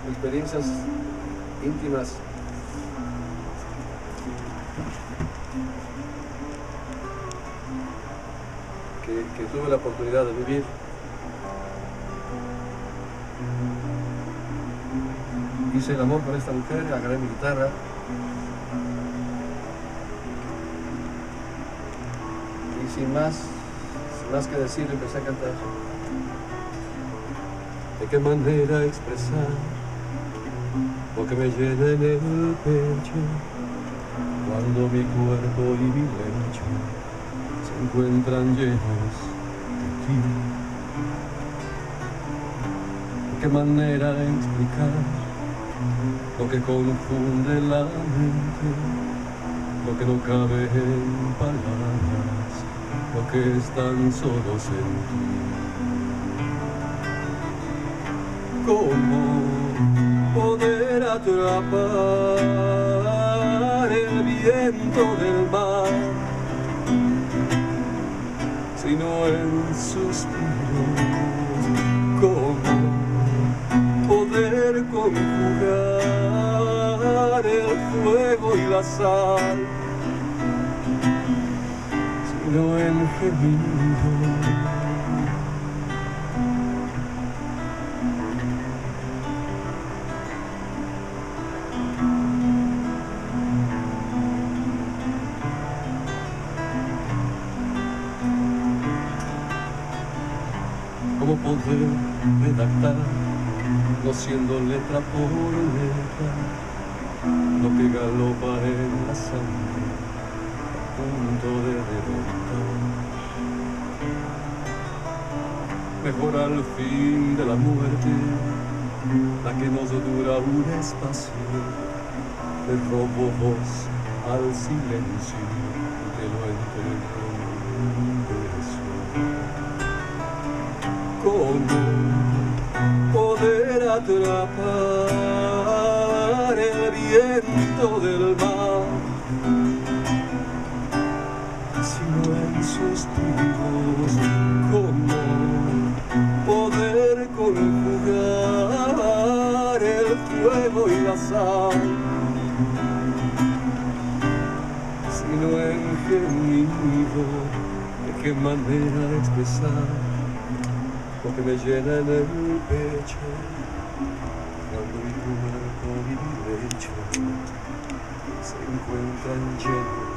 experiencias íntimas que tuve la oportunidad de vivir. Hice el amor con esta mujer, agarré mi guitarra y sin más que decir empecé a cantar. ¿De qué manera expresar lo que me llena en el pecho cuando mi cuerpo y mi lecho se encuentran llenos de ti? ¿De qué manera explicar lo que confunde la mente, lo que no cabe en palabras, lo que es tan solo sentir? ¿Cómo poder atrapar el viento del mar, sino en suspiros? ¿Cómo poder conjugar el fuego y la sal, sino en gemidos? ¿Cómo poder redactar, no siendo letra por letra, lo que galopa en la sangre a punto de reventar? Mejor al fin de la muerte, la que nos dura un espacio, te robo voz al silencio y te lo entrego en un beso. ¿Cómo poder atrapar el viento del mar, sino en suspiros? ¿Cómo poder conjugar el fuego y la sal, sino en gemido? ¿De qué manera expresar lo que me llena en el pecho cuando mi cuerpo y mi lecho se encuentran llenos